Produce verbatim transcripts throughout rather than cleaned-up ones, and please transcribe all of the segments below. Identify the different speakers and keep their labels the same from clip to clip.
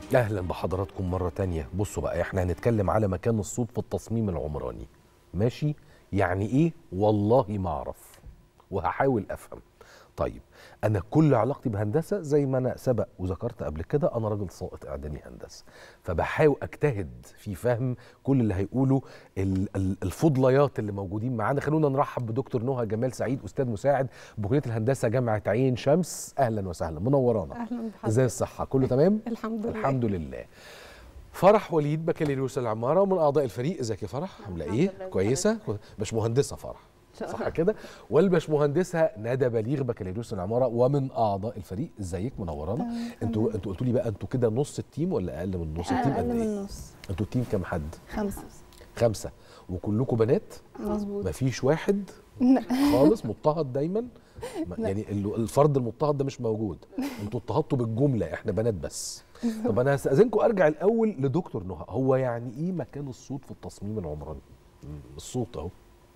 Speaker 1: اهلا بحضراتكم مره تانية. بصوا بقى، احنا هنتكلم على مكان الصوت في التصميم العمراني. ماشي؟ يعني ايه؟ والله ما اعرف وهحاول افهم. طيب، انا كل علاقتي بهندسه زي ما انا سبق وذكرت قبل كده، انا راجل ساقط اعدادي هندسه، فبحاول اجتهد في فهم كل اللي هيقوله الفضليات اللي موجودين معانا. خلونا نرحب بدكتور نهى جمال سعيد، استاذ مساعد بكليه الهندسه جامعه عين شمس. اهلا وسهلا، منورانا.
Speaker 2: اهلا بحضرتك.
Speaker 1: ازاي الصحه؟ كله تمام؟
Speaker 2: الحمد لله.
Speaker 1: الحمد لله. فرح وليد، بكالوريوس العماره ومن اعضاء الفريق. ازيك يا فرح؟ عامله ايه؟ كويسه؟ باشمهندسه فرح صح كده؟ والباشمهندسه ندى بليغ، بكالوريوس العماره ومن اعضاء الفريق. ازيك؟ منورانا. انتوا انتوا قلتوا لي بقى انتوا كده نص التيم ولا اقل من نص التيم؟
Speaker 2: اقل
Speaker 1: قد
Speaker 2: من
Speaker 1: ايه؟
Speaker 2: نص.
Speaker 1: انتوا التيم كام حد؟
Speaker 2: خمسه.
Speaker 1: خمسه وكلكم بنات؟
Speaker 2: مظبوط.
Speaker 1: مفيش واحد خالص مضطهد دايما؟ يعني الفرد المضطهد ده مش موجود، انتوا اضطهدتوا بالجمله، احنا بنات بس. طب انا هستاذنكم ارجع الاول لدكتور نهى، هو يعني ايه مكان الصوت في التصميم العمراني؟ الصوت اهو.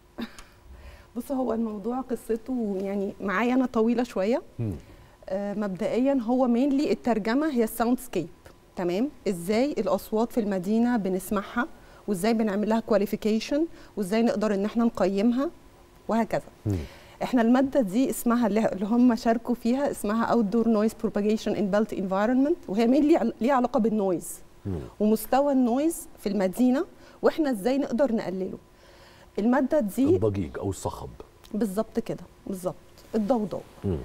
Speaker 2: بص، هو الموضوع قصته يعني معايا انا طويله شويه. آه مبدئيا هو مينلي الترجمه هي الساوند سكيب. تمام؟ ازاي الاصوات في المدينه بنسمعها، وازاي بنعمل لها كواليفيكيشن، وازاي نقدر ان احنا نقيمها وهكذا. مم. احنا الماده دي اسمها اللي هم شاركوا فيها اسمها Outdoor Noise Propagation in Built Environment، وهي مين ليها علاقه بالنويز ومستوى النويز في المدينه، واحنا ازاي نقدر نقلله. الماده دي
Speaker 1: الضجيج او الصخب.
Speaker 2: بالظبط كده، بالظبط الضوضاء.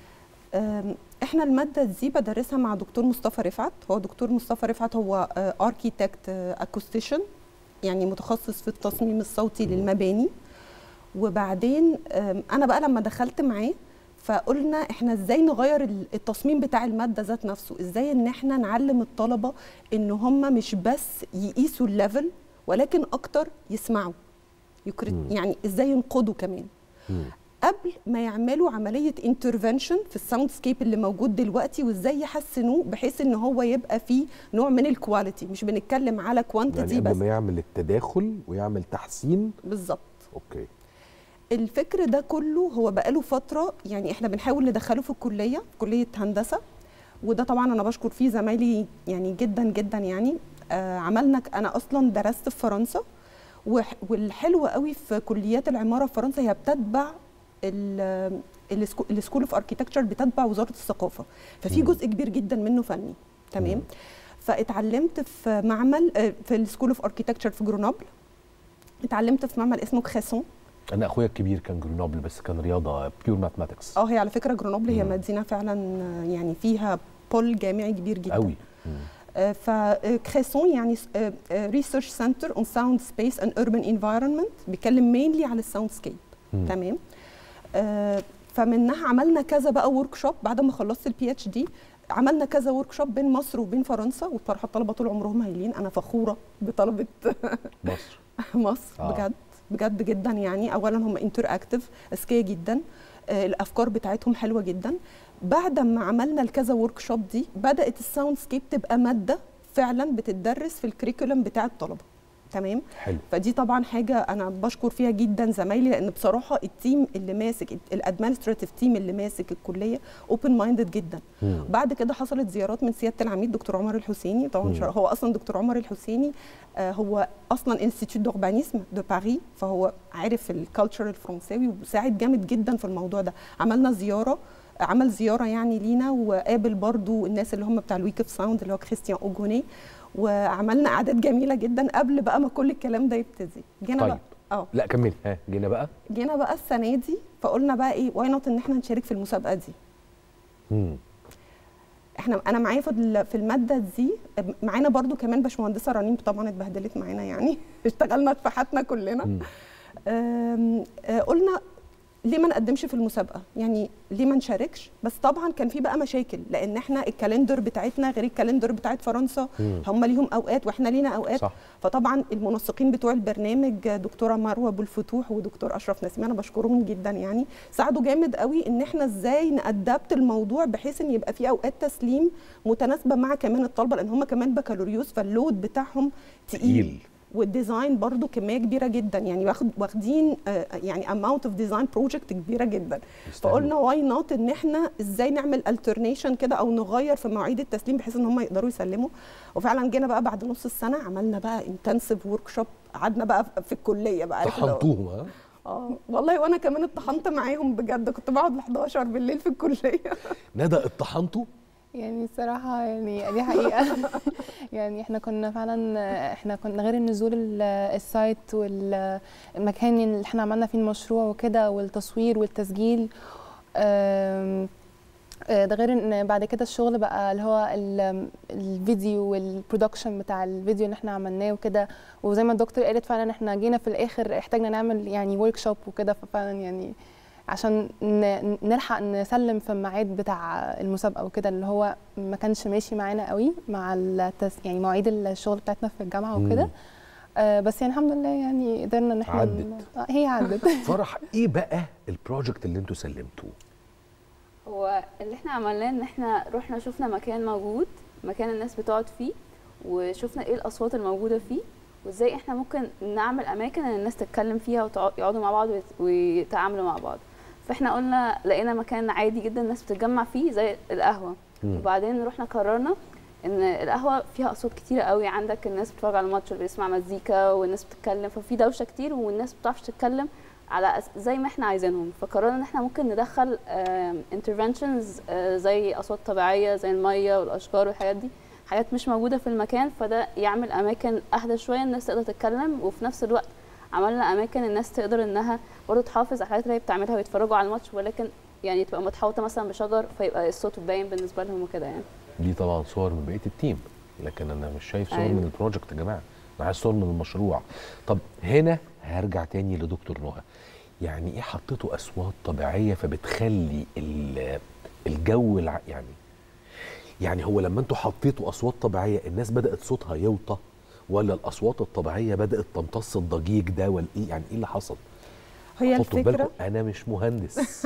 Speaker 2: احنا الماده دي بدرسها مع دكتور مصطفى رفعت. هو دكتور مصطفى رفعت هو اركيتكت اكوستيشن، يعني متخصص في التصميم الصوتي مم. للمباني. وبعدين انا بقى لما دخلت معاه فقلنا احنا ازاي نغير التصميم بتاع الماده ذات نفسه، ازاي ان احنا نعلم الطلبه ان هم مش بس يقيسوا الليفل ولكن اكتر يسمعوا، يعني ازاي ينقدوا كمان مم. قبل ما يعملوا عمليه انترفنشن في الساوند سكيب اللي موجود دلوقتي، وازاي يحسنوه بحيث ان هو يبقى فيه نوع من الكواليتي. مش بنتكلم على كوانتيتي
Speaker 1: يعني
Speaker 2: بس،
Speaker 1: قبل ما يعمل التداخل ويعمل تحسين.
Speaker 2: بالظبط.
Speaker 1: اوكي.
Speaker 2: الفكر ده كله هو بقاله فتره، يعني احنا بنحاول ندخله في الكليه، في كليه هندسه، وده طبعا انا بشكر فيه زمايلي يعني جدا جدا. يعني آه عملنا، انا اصلا درست في فرنسا، والحلو قوي في كليات العماره في فرنسا هي بتتبع السكول اوف اركيتكتشر، بتتبع وزاره الثقافه، ففي جزء كبير جدا منه فني. تمام؟ فاتعلمت في معمل في السكول اوف اركيتكتشر في جرونوبل، اتعلمت في معمل اسمه كريسون.
Speaker 1: انا اخويا الكبير كان جرونوبل بس كان رياضه بيور ماثماتكس.
Speaker 2: اه هي على فكره جرونوبل هي مدينه فعلا يعني فيها بول جامعي كبير جدا
Speaker 1: قوي.
Speaker 2: فكريسون يعني ريسيرش سنتر اون ساوند سبيس اند اوربان انفايرمنت، بيتكلم مينلي على الساوند سكيب. تمام؟ آه فمنها عملنا كذا بقى ورك شوب بعد ما خلصت البي اتش دي، عملنا كذا ورك شوب بين مصر وبين فرنسا، وبصراحه الطلبه طول عمرهم هايلين، انا فخوره بطلبه
Speaker 1: مصر.
Speaker 2: مصر آه. بجد بجد جدا. يعني اولا هم انتر اكتف، اذكياء جدا، آه الافكار بتاعتهم حلوه جدا. بعد ما عملنا الكذا ورك شوب دي بدات الساوند سكيب تبقى ماده فعلا بتدرس في الكريكولم بتاع الطلبه. تمام؟ حلو. فدي طبعا حاجه انا بشكر فيها جدا زمايلي، لان بصراحه التيم اللي ماسك الادمنستراتيف تيم اللي ماسك الكليه اوبن مايندد جدا. مم. بعد كده حصلت زيارات من سياده العميد دكتور عمر الحسيني. طبعا مم. هو اصلا دكتور عمر الحسيني آه هو اصلا انستيتيوت دوربانيزم دو باريس، فهو عارف الكالتشر الفرنساوي وساعد جامد جدا في الموضوع ده. عملنا زياره عمل زياره يعني لينا، وقابل برضو الناس اللي هم بتاع الويك اوف ساوند اللي هو كريستيان اوجوني، وعملنا اعداد جميله جدا قبل بقى ما كل الكلام ده يبتدي. جينا
Speaker 1: طيب.
Speaker 2: بقى اه
Speaker 1: لا كملي. ها جينا بقى
Speaker 2: جينا بقى السنه دي، فقلنا بقى ايه واي نوت ان احنا نشارك في المسابقه دي. امم احنا انا معايا في في الماده دي معانا برضو كمان باشمهندسه رنيم، طبعا اتبهدلت معانا يعني اشتغلنا اتفحتنا كلنا. قلنا ليه ما نقدمش في المسابقه، يعني ليه ما نشاركش؟ بس طبعا كان في بقى مشاكل، لان احنا الكالندر بتاعتنا غير الكالندر بتاعت فرنسا، هم ليهم اوقات واحنا لينا اوقات. صح. فطبعا المنسقين بتوع البرنامج دكتوره مروه ابو الفتوح ودكتور اشرف نسيم، انا بشكرهم جدا، يعني ساعدوا جامد قوي ان احنا ازاي نادبت الموضوع بحيث ان يبقى في اوقات تسليم متناسبه مع كمان الطلبه، لان هم كمان بكالوريوس فاللود بتاعهم تقيل. والديزاين برضو كميه كبيره جدا، يعني واخد واخدين آه، يعني اماونت اوف ديزاين بروجكت كبيره جدا. فقلنا واي نوت ان احنا ازاي نعمل الترنيشن كده او نغير في مواعيد التسليم بحيث ان هم يقدروا يسلموا. وفعلا جينا بقى بعد نص السنه عملنا بقى انتنسيف ورك شوب، قعدنا بقى في الكليه بقى.
Speaker 1: طحنتوهم ها؟
Speaker 2: اه والله، وانا كمان اتطحنت معاهم بجد، كنت بقعد ل حداشر بالليل في الكليه.
Speaker 1: ندى اتطحنتوا؟
Speaker 3: يعني الصراحة يعني دي حقيقة. يعني احنا كنا فعلا، احنا كنا غير النزول ال- السايت والمكان اللي احنا عملنا فيه المشروع وكده والتصوير والتسجيل. آم، آه، ده غير ان بعد كده الشغل بقى اللي هو ال- الفيديو والبرودكشن بتاع الفيديو اللي احنا عملناه وكده. وزي ما الدكتور قالت فعلا احنا جينا في الاخر احتاجنا نعمل يعني ورك شوب وكده، ففعلا يعني عشان ن- نلحق نسلم في الميعاد بتاع المسابقه وكده، اللي هو ما كانش ماشي معانا قوي مع التس يعني مواعيد الشغل بتاعتنا في الجامعه وكده.
Speaker 1: مم.
Speaker 3: آه بس يعني الحمد لله يعني قدرنا ان احنا
Speaker 1: عدت.
Speaker 3: آه هي عدت.
Speaker 1: فرح، ايه بقى البروجكت اللي انتوا سلمتوه؟
Speaker 4: هو اللي احنا عملناه ان احنا رحنا شفنا مكان موجود، مكان الناس بتقعد فيه، وشفنا ايه الاصوات الموجوده فيه، وازاي احنا ممكن نعمل اماكن ان الناس تتكلم فيها ويقعدوا مع بعض ويت- ويتعاملوا مع بعض. فاحنا قلنا لقينا مكان عادي جدا الناس بتتجمع فيه زي القهوه.
Speaker 1: مم.
Speaker 4: وبعدين رحنا قررنا ان القهوه فيها اصوات كتيره قوي، عندك الناس بتتفرج على الماتش اللي بيسمع مزيكا والناس بتتكلم، ففي دوشه كتير والناس ما بتعرفش تتكلم على أس- زي ما احنا عايزينهم. فقررنا ان احنا ممكن ندخل انترفنشنز زي اصوات طبيعيه زي الميه والاشجار والحاجات دي، حاجات مش موجوده في المكان، فده يعمل اماكن اهدى شويه الناس تقدر تتكلم. وفي نفس الوقت عملنا اماكن الناس تقدر انها برضه تحافظ على الحاجات اللي هي بتعملها ويتفرجوا على الماتش، ولكن يعني تبقى متحوطه مثلا بشجر فيبقى الصوت باين بالنسبه لهم وكده يعني.
Speaker 1: دي طبعا صور من بقيه التيم، لكن انا مش شايف صور
Speaker 4: أيوة.
Speaker 1: من البروجكت يا جماعه، انا عايز صور من المشروع. طب هنا هرجع تاني لدكتور نهى، يعني ايه حطيتوا اصوات طبيعيه فبتخلي ال- الجو الع... يعني يعني هو لما انتوا حطيتوا اصوات طبيعيه الناس بدات صوتها يوطى، ولا الاصوات الطبيعيه بدات تمتص الضجيج ده، ولا ايه يعني ايه اللي حصل؟
Speaker 2: هي
Speaker 1: حطوا
Speaker 2: الفكره
Speaker 1: بالكم انا مش مهندس.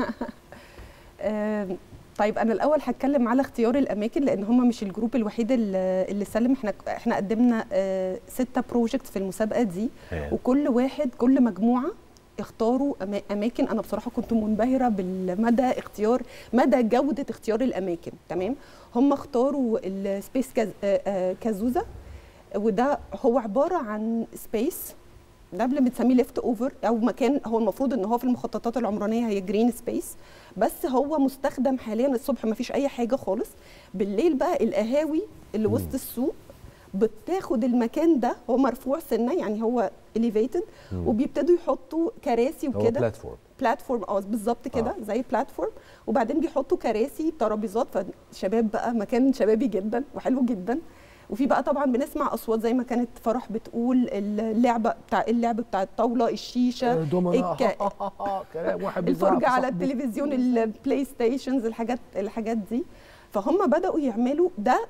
Speaker 2: آم، طيب انا الاول هتكلم على اختيار الاماكن، لان هم مش الجروب الوحيد اللي اللي سلم. احنا احنا قدمنا آه، ستة بروجكتس في المسابقه دي،
Speaker 1: آه.
Speaker 2: وكل واحد كل مجموعه اختاروا أما- اماكن. انا بصراحه كنت منبهره بالمدى اختيار مدى جوده اختيار الاماكن. تمام، هم اختاروا السبيس كازوزا، وده هو عباره عن سبيس ده اللي بنسميه ليفت اوفر، او مكان هو المفروض ان هو في المخططات العمرانيه هي جرين سبيس، بس هو مستخدم حاليا الصبح ما فيش اي حاجه خالص. بالليل بقى القهاوي اللي
Speaker 1: مم.
Speaker 2: وسط السوق بتاخد المكان ده، هو مرفوع سنه يعني هو اليفيتد،
Speaker 1: مم.
Speaker 2: وبيبتدوا يحطوا كراسي
Speaker 1: هو
Speaker 2: وكده.
Speaker 1: بلاتفورم.
Speaker 2: بلاتفورم اه بالظبط كده،
Speaker 1: آه.
Speaker 2: زي بلاتفورم، وبعدين بيحطوا كراسي ترابيزات، فشباب بقى مكان شبابي جدا وحلو جدا. وفي بقى طبعا بنسمع اصوات زي ما كانت فرح بتقول، اللعبه بتاع اللعب بتاع الطاوله، الشيشه،
Speaker 1: دومنا
Speaker 2: الك...
Speaker 1: كلام واحد بيزعق
Speaker 2: الفرجه
Speaker 1: في
Speaker 2: على
Speaker 1: صاحبه.
Speaker 2: التلفزيون، البلاي ستيشنز، الحاجات الحاجات دي. فهم بداوا يعملوا ده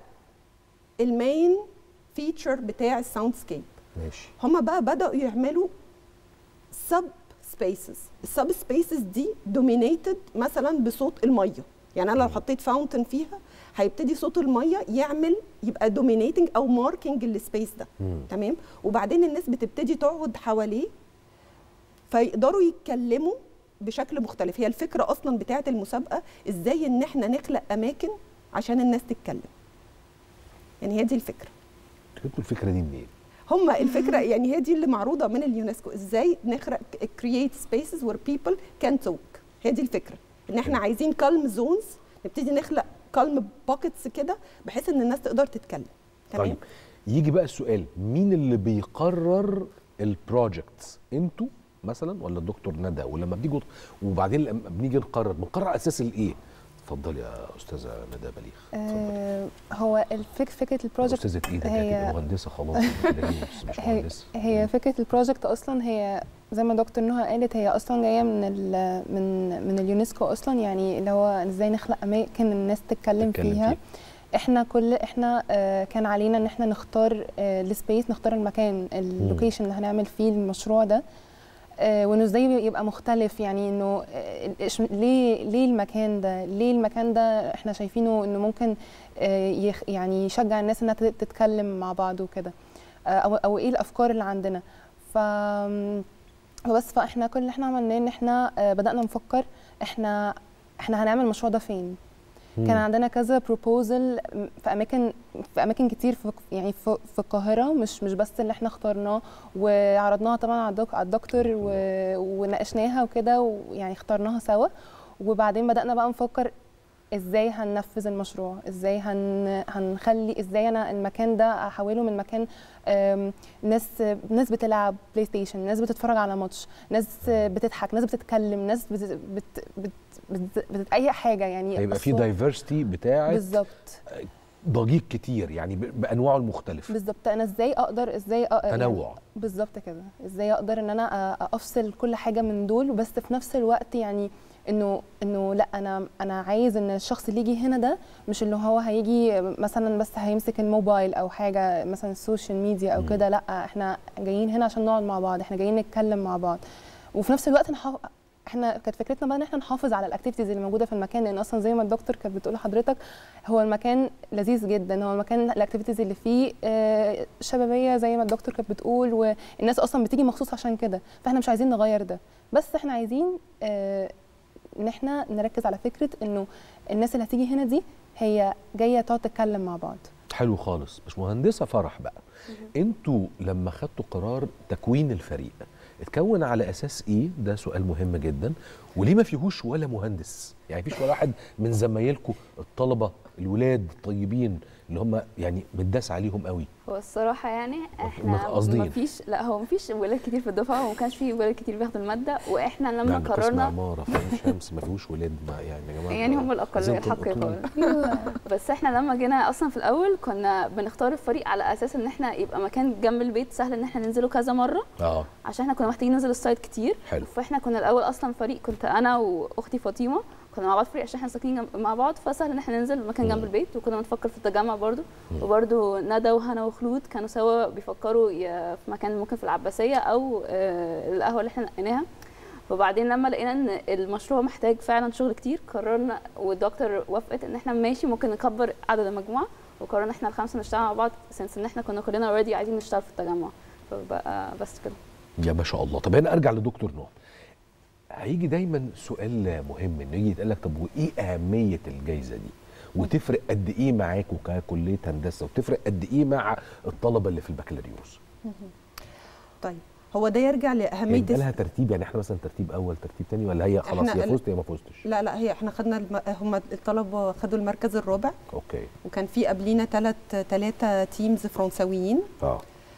Speaker 2: المين فيتشر بتاع الساوند سكيب.
Speaker 1: ماشي.
Speaker 2: هم بقى بداوا يعملوا سب سبيسز. السب سبيسز دي دومينيتد مثلا بصوت الميه، يعني انا لو حطيت فاونتن فيها هيبتدي صوت الميه يعمل يبقى دومينيتنج او ماركينج السبيس ده.
Speaker 1: مم.
Speaker 2: تمام، وبعدين الناس بتبتدي تقعد حواليه فيقدروا يتكلموا بشكل مختلف. هي الفكره اصلا بتاعه المسابقه ازاي ان احنا نخلق اماكن عشان الناس تتكلم، يعني هي دي الفكره.
Speaker 1: جبتوا الفكره دي منين؟
Speaker 2: هم الفكره يعني هي دي اللي معروضه من اليونسكو، ازاي نخلق create spaces where people can talk. هي دي الفكره، ان احنا عايزين calm zones، نبتدي نخلق calm pockets كده بحيث ان الناس تقدر تتكلم. تمام.
Speaker 1: طيب يجي بقى السؤال، مين اللي بيقرر البروجكتس؟ انتوا مثلا ولا الدكتور ندى؟ ولما بنيجي وبعدين لما بنيجي نقرر بنقرر على اساس الايه؟ اتفضلي يا استاذه ندى بليغ.
Speaker 3: آه هو الفك فكره البروجكت
Speaker 1: استاذه ايه ده؟
Speaker 3: هي
Speaker 1: هتبقى مهندسه خلاص. مش مش
Speaker 3: هي,
Speaker 1: مهندسه.
Speaker 3: هي فكره البروجكت اصلا هي زي ما دكتور نهى قالت، هي اصلا جايه من ال من من اليونسكو اصلا، يعني اللي هو ازاي نخلق اماكن الناس تتكلم,
Speaker 1: تتكلم
Speaker 3: فيها
Speaker 1: فيه.
Speaker 3: احنا كل احنا آه كان علينا ان احنا نختار آه السبيس، نختار المكان اللوكيشن اللي هنعمل فيه المشروع ده، آه وانه ازاي يبقى مختلف، يعني انه آه ليه ليه المكان ده ليه المكان ده احنا شايفينه انه ممكن آه يخ يعني يشجع الناس انها تتكلم مع بعض وكده. او او ايه الافكار اللي عندنا. ف بس فاحنا كل اللي احنا عملناه ان احنا بدانا نفكر احنا احنا هنعمل المشروع ده فين. مم. كان عندنا كذا بروبوزل في اماكن في اماكن كتير في يعني في, في القاهره، مش مش بس اللي احنا اخترناه وعرضناها طبعا على الدكتور وناقشناها وكده، ويعني اخترناها سوا. وبعدين بدانا بقى نفكر ازاي هننفذ المشروع، ازاي هن هنخلي ازاي انا المكان ده احوله من مكان ناس ناس بتلعب بلاي ستيشن، ناس بتتفرج على ماتش، ناس بتضحك، ناس بتتكلم، ناس بت بت بت, بت, بت اي حاجه. يعني
Speaker 1: هيبقى في دايفرستي بتاعت
Speaker 3: بالظبط
Speaker 1: ضجيج كتير يعني بانواعه المختلفه.
Speaker 3: بالظبط. انا ازاي اقدر ازاي أقدر
Speaker 1: تنوع
Speaker 3: يعني بالظبط كده، ازاي اقدر ان انا افصل كل حاجه من دول، بس في نفس الوقت يعني انه انه لا انا انا عايز ان الشخص اللي يجي هنا ده مش اللي هو هيجي مثلا بس هيمسك الموبايل او حاجه مثلا السوشيال ميديا او كده، لا احنا جايين هنا عشان نقعد مع بعض، احنا جايين نتكلم مع بعض. وفي نفس الوقت نحاف... احنا كانت فكرتنا بقى ان احنا نحافظ على الاكتيفيتيز اللي موجوده في المكان، لان اصلا زي ما الدكتور كانت بتقول لحضرتك هو المكان لذيذ جدا، هو المكان الاكتيفيتيز اللي فيه آه شبابيه زي ما الدكتور كانت بتقول، والناس اصلا بتيجي مخصوص عشان كده، فاحنا مش عايزين نغير ده، بس احنا عايزين آه ان احنا نركز على فكره انه الناس اللي هتيجي هنا دي هي جايه تقعد تتكلم مع بعض.
Speaker 1: حلو خالص. مش مهندسه فرح بقى، انتوا لما خدتوا قرار تكوين الفريق اتكون على اساس ايه؟ ده سؤال مهم جدا. وليه ما فيهوش ولا مهندس؟ يعني فيش ولا واحد من زمايلكم الطلبه الولاد الطيبين اللي هم يعني متداس عليهم قوي؟
Speaker 4: هو الصراحه يعني احنا ما فيش، لا هو ما فيش ولاد كتير في الدفعه، وما كانش في ولاد كتير بياخدوا الماده، واحنا لما
Speaker 1: يعني
Speaker 4: قررنا
Speaker 1: عماره في شمس ما فيهوش ولاد يعني يا جماعه،
Speaker 4: يعني هم الاقليه الحقيقه. بس احنا لما جينا اصلا في الاول كنا بنختار الفريق على اساس ان احنا يبقى مكان جنب البيت سهل ان احنا ننزله كذا مره، اه عشان احنا كنا محتاجين ننزل السايت كتير. حلو. فاحنا كنا الاول اصلا فريق، كنت انا واختي فاطمه كنا مع بعض فريق عشان احنا ساكنين مع بعض، فسهل ان احنا ننزل مكان جنب البيت. وكنا بنفكر في التجمع برضو، وبرضو ندى وهنا وخلود كانوا سوا بيفكروا في مكان ممكن في العباسيه او القهوه اللي احنا نقيناها. وبعدين لما لقينا ان المشروع محتاج فعلا شغل كتير قررنا، والدكتور وافقت ان احنا ماشي ممكن نكبر عدد المجموعه، وقررنا احنا الخمسه نشتغل مع بعض سنس ان احنا كنا كلنا اوريدي عايزين نشتغل في التجمع، فبقى بس كده.
Speaker 1: يا ما شاء الله. طب هنا ارجع لدكتور نوح، هيجي دايما سؤال مهم انه يجي يتقال لك طب وايه اهميه الجائزه دي؟ وتفرق قد ايه معاكوا ككليه هندسه، وتفرق قد ايه مع الطلبه اللي في البكالوريوس؟
Speaker 2: طيب هو ده يرجع لاهميه
Speaker 1: يعني لها ترتيب، يعني احنا مثلا ترتيب اول ترتيب ثاني، ولا هي خلاص يا فزت يا ما فزتش؟
Speaker 2: لا لا هي احنا خدنا الم... هم الطلبه خدوا المركز الرابع.
Speaker 1: اوكي.
Speaker 2: وكان في قبلينا ثلاث ثلاثه تيمز فرنساويين. اه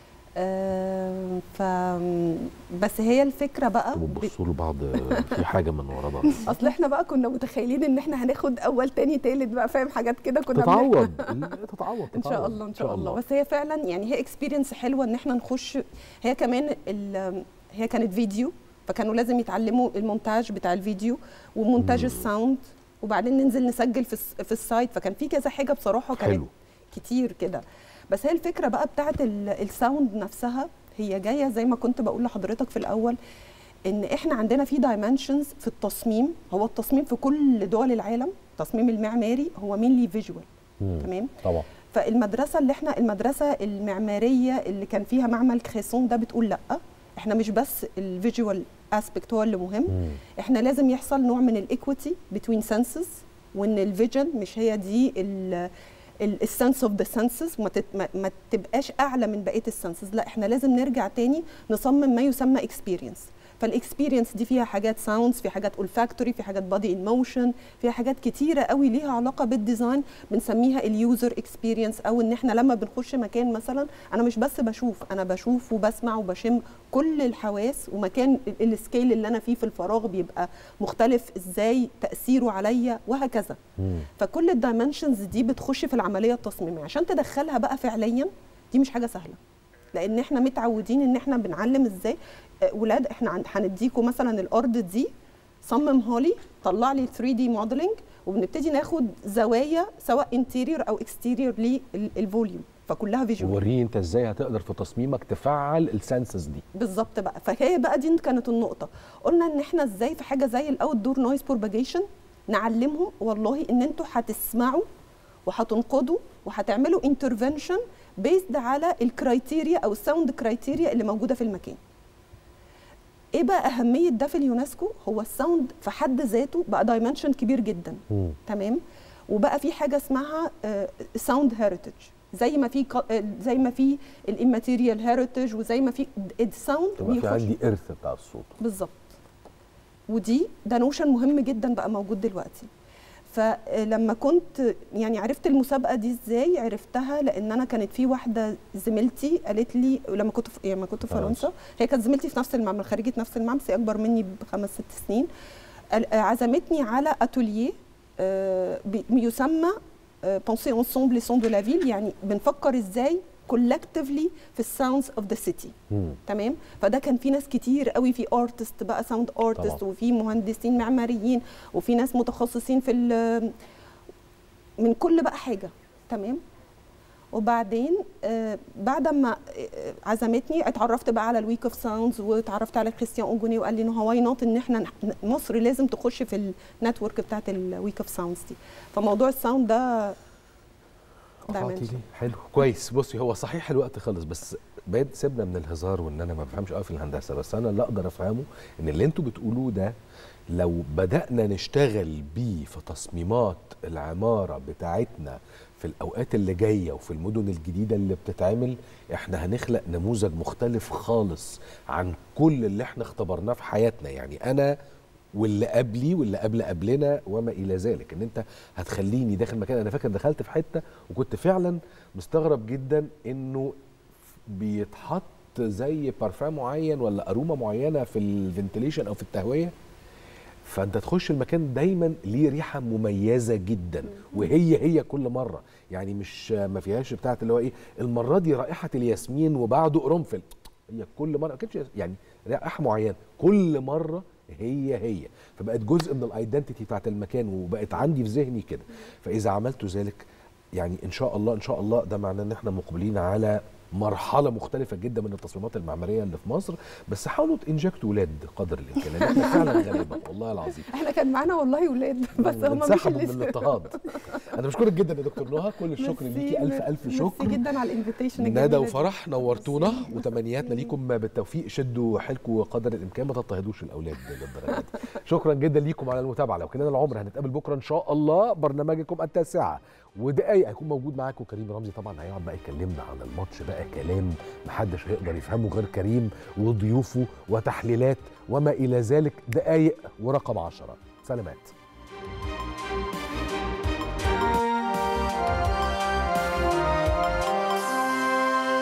Speaker 2: آه ف بس هي الفكره بقى
Speaker 1: بتبصوا لبعض في حاجه من ورا بعض.
Speaker 2: اصل احنا بقى كنا متخيلين ان احنا هناخد اول تاني تالت بقى، فاهم حاجات كده كنا
Speaker 1: تتعوض تتعوض
Speaker 2: ان شاء الله ان شاء الله. بس هي فعلا يعني هي اكسبيرينس حلوه ان احنا نخش. هي كمان هي كانت فيديو، فكانوا لازم يتعلموا المونتاج بتاع الفيديو ومونتاج الساوند، وبعدين ننزل نسجل في في السايت، فكان في كذا حاجه بصراحه كانت حلو. كتير كده. بس هي الفكره بقى بتاعت الساوند نفسها هي جايه زي ما كنت بقول لحضرتك في الاول، ان احنا عندنا في دايمنشنز في التصميم. هو التصميم في كل دول العالم التصميم المعماري هو مينلي فيجوال، تمام طبعا. فالمدرسه اللي احنا المدرسه المعماريه اللي كان فيها معمل كريسون ده بتقول لا، احنا مش بس الفيجوال اسبكت هو اللي مهم، مم. احنا لازم يحصل نوع من الايكويتي بتوين سنسز، وان الفيجن مش هي دي السنس اوف ذا سنسز، ما تبقاش اعلى من بقيه السنسز، لا احنا لازم نرجع تاني نصمم ما يسمى اكسبيرينس. فالاكسبيرينس دي فيها حاجات ساوندز، في حاجات اولفاكتوري، في حاجات بادي ان موشن، فيها حاجات كتيره قوي ليها علاقه بالديزاين بنسميها اليوزر اكسبيرينس. او ان احنا لما بنخش مكان مثلا انا مش بس بشوف، انا بشوف وبسمع وبشم كل الحواس، ومكان السكيل اللي انا فيه في الفراغ بيبقى مختلف ازاي تاثيره عليا وهكذا. مم. فكل الدايمنشنز دي بتخش في العمليه التصميميه. عشان تدخلها بقى فعليا دي مش حاجه سهله، لان احنا متعودين ان احنا بنعلم ازاي ولاد احنا هنديكم مثلا الارض دي صممها لي، طلع لي ثري دي موديلنج، وبنبتدي ناخد زوايا سواء انتيريور او اكستيريور للفوليوم، فكلها فيجوال.
Speaker 1: وريني انت ازاي هتقدر في تصميمك تفعل السنسز دي
Speaker 2: بالظبط بقى. فهي بقى دي كانت النقطه، قلنا ان احنا ازاي في حاجه زي الاوت دور نويز بروباجيشن نعلمهم والله ان انتوا هتسمعوا وهتنقضوا وهتعملوا انترفنشن بيزد على الكرايتيريا او الساوند كرايتيريا اللي موجوده في المكان. ايه بقى اهميه ده في اليونسكو؟ هو الساوند في حد ذاته بقى دايمنشن كبير جدا. م. تمام. وبقى في حاجه اسمها ساوند هيريتج، زي ما في زي ما في الاماتيريال هيريتج، وزي ما في الساوند
Speaker 1: في عندي ارث بتاع الصوت
Speaker 2: بالظبط. ودي ده نوشن مهم جدا بقى موجود دلوقتي. فلما كنت يعني عرفت المسابقه دي ازاي؟ عرفتها لان انا كانت في واحده زميلتي قالت لي لما كنت في لما كنت في فرنسا، هي كانت زميلتي في نفس المعمل، خريجه نفس المعمل، بس اكبر مني بخمس ست سنين. عزمتني على اتوليه يسمى بونسي انسومبل سون دو لا فيل، يعني بنفكر ازاي كولكتيفلي في الساوندز اوف ذا سيتي. تمام. فده كان في ناس كتير قوي، في ارتست بقى ساوند ارتست، وفي مهندسين معماريين، وفي ناس متخصصين في من كل بقى حاجه. تمام. وبعدين آه بعد ما آه عزمتني اتعرفت بقى على الويك اوف ساوندز، واتعرفت على كريستيان اوجوني، وقال لي انه هواي نوت ان احنا مصر لازم تخش في النتورك بتاعت الويك اوف ساوندز دي. فموضوع الساوند ده
Speaker 1: حلو كويس. بصي هو صحيح الوقت خلص، بس بعد سيبنا من الهزار وان انا ما بفهمش قوي في الهندسه، بس انا اللي اقدر افهمه ان اللي انتوا بتقولوه ده لو بدانا نشتغل بيه في تصميمات العماره بتاعتنا في الاوقات اللي جايه وفي المدن الجديده اللي بتتعمل، احنا هنخلق نموذج مختلف خالص عن كل اللي احنا اختبرناه في حياتنا. يعني انا واللي قبلي واللي قبل قبلنا وما الى ذلك، ان انت هتخليني داخل مكان. انا فاكر دخلت في حته وكنت فعلا مستغرب جدا انه بيتحط زي بارفان معين ولا ارومه معينه في الفنتليشن او في التهويه، فانت تخش المكان دايما ليه ريحه مميزه جدا، وهي هي كل مره، يعني مش ما فيهاش بتاعه اللي هو ايه المره دي رائحه الياسمين وبعده قرنفل، هي كل مره ما كانتش يعني رائحه معينه، كل مره هي هي، فبقت جزء من الايدنتيتي بتاعت المكان وبقت عندي في ذهني كده. فاذا عملت ذلك يعني ان شاء الله ان شاء الله ده معناه ان احنا مقبلين على مرحله مختلفه جدا من التصميمات المعماريه اللي في مصر. بس حاولوا تنجكتوا ولاد قدر الامكان، احنا فعلا غالبا والله العظيم
Speaker 2: احنا كان معانا والله ولاد بس هم مش
Speaker 1: اللي من الاضطهاد. انا بشكرك جدا يا دكتور نهى، كل الشكر ليكي، الف الف شكر.
Speaker 2: ميرسي جدا على الانفيتيشن.
Speaker 1: ندى وفرح نورتونا، وتمنياتنا ليكم بالتوفيق. شدوا حيلكم قدر الامكان، ما تضطهدوش الاولاد للدرجه دي. شكرا جدا ليكم على المتابعه. لو كنا العمر هنتقابل بكره ان شاء الله، برنامجكم التاسعه ودقايق هيكون موجود معاكم كريم رمزي. طبعا هيقعد بقى يكلمنا عن الماتش بقى كلام محدش هيقدر يفهمه غير كريم وضيوفه، وتحليلات وما الى ذلك. دقايق ورقم عشرة. سلامات.